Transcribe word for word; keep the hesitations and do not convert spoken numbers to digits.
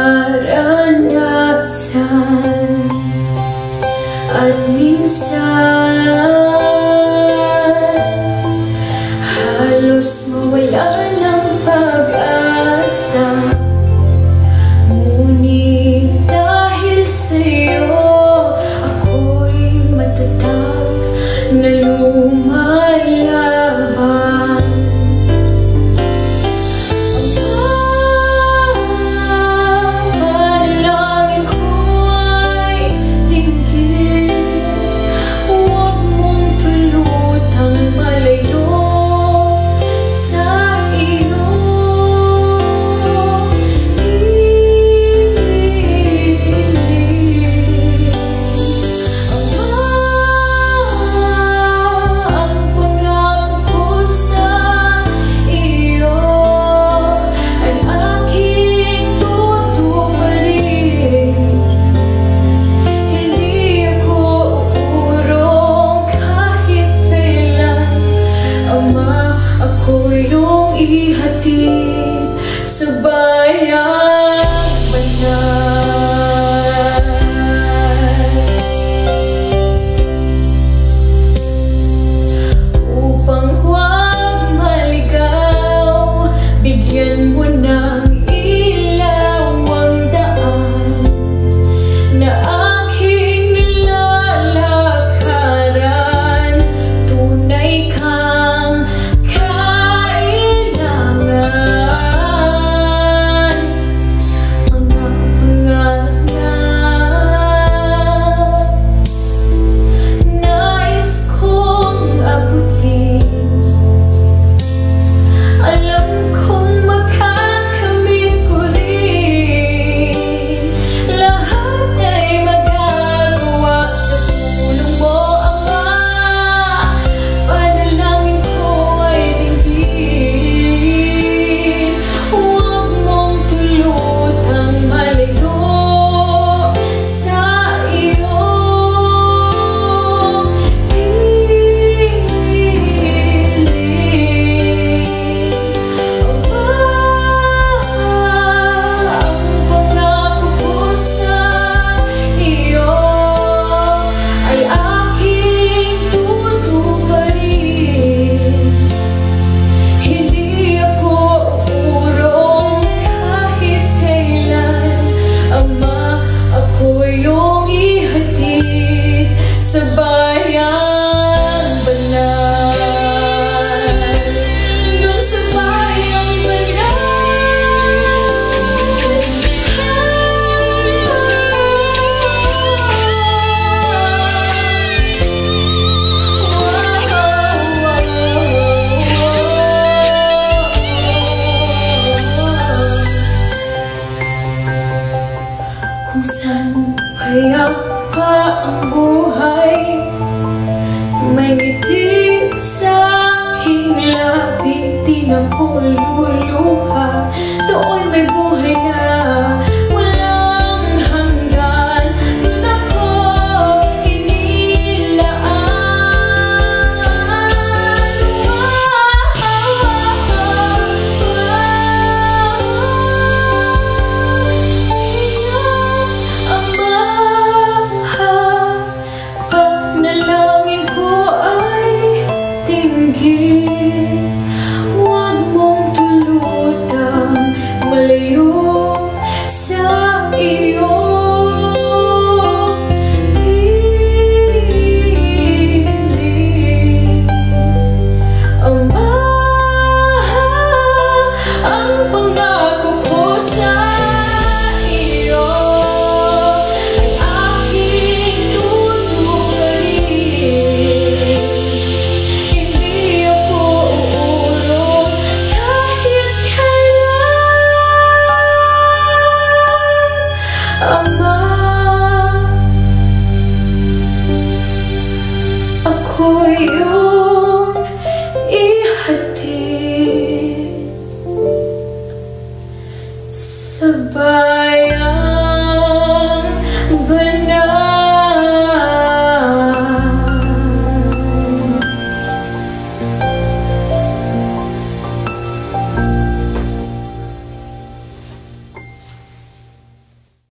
naranasan. At minsan halos mawala ng pag-asa. Ngunit dahil sa'yo ako'y matatag na lumalaban. Ang panalangin ko'y dinggin, huwag mong tulutang malayo sa iyo. Ako yung ihatid sa bayang banal, upang huwag maligaw, bigyan mo ng ilaw ang daan na aking nilalakaran. Tunay kang sa bayang banal, doon sa bayang banal. Kung saan payapa ang buhay, may ngiti sa aking labi, di na ko luluha. Doon may buhay na